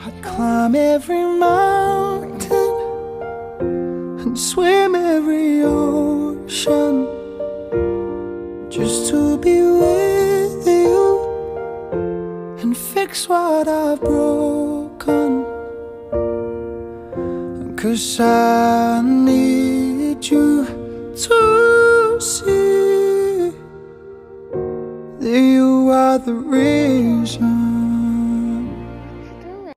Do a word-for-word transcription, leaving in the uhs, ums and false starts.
I'd climb every mountain and swim every ocean just to be with you and fix what I've broken. 'Cause I need you to see that you are the reason